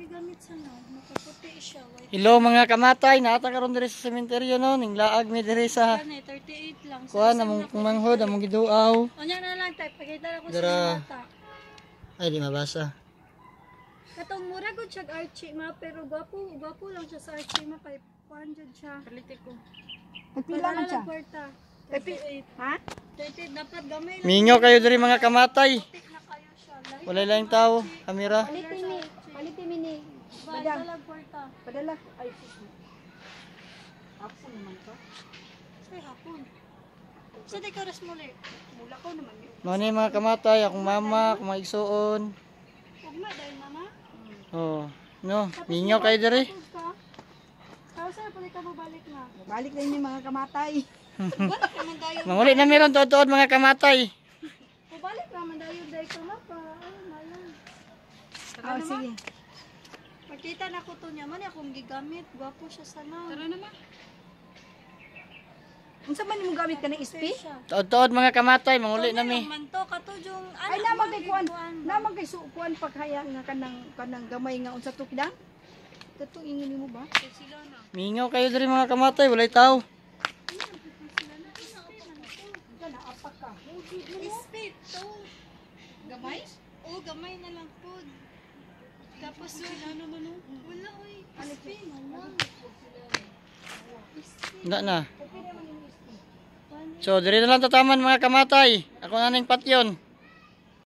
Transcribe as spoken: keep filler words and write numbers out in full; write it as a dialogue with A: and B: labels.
A: gigamit sa na. Makaputi siya.
B: Hello mga kamatay, naata karon diri sa sementeryo no, ning laag mi diri sa
A: Kani thirty-eight lang.
B: kuan among manghod, among giduaw.
A: Onya na lang tay, pakita ko
B: Dara.
A: sa mata.
B: Ay di mabasa.
A: Katong mura gud siya Archie ma, pero gwapo, gwapo lang siya sa Archie ma kay kuan jud siya. Kalite ko.
C: Nagpila man siya.
A: thirty-eight.
C: Ha?
A: thirty-eight dapat gamay lang.
B: Minyo kayo diri mga kamatay.
A: Puti na kayo siya. Lahi
B: Wala lang tao, kamera.
C: Palitin ni, palitin mi ni.
A: Madam. Dalag kwarta.
C: Padala. Ay, sus. Hapon naman to.
A: Say hapon. Sa di ka ras muli.
C: Mula ko naman yun.
B: Mo ni mga kamatay, akong mama, akong mga igsuon.
A: Ugma dahil mama.
B: Oh, no, minyo kayo diri.
A: Tapos na pala ka balik na.
C: Balik na yung mga kamatay.
A: Balik naman tayo.
B: Manguli na meron tuod mga kamatay.
A: Balik naman tayo dahil ka na pa. Ay, malang.
C: Oh, sige.
A: Makita na ko to niya man akong gigamit. Gwapo siya sana. Tara naman.
C: Unsa man mo gamit ka ng ispi?
B: Tuod-tuod mga kamatay, manguli na mi.
A: Man to katujong
C: Ay naman kay kuan, naman kay sukuan pagkaya nga kanang kanang gamay nga unsa to kidang? Kato ingin mo ba?
A: Sila na.
B: Minyo kayo diri mga kamatay, walay tao.
C: Kana apak ka.
A: Ispit to. Gamay? Oo, gamay na lang po. Tapos wala naman o. Wala oy. Ispit na lang.
B: Wala na. So, diri na lang tataman mga kamatay. Ako na ning patyon.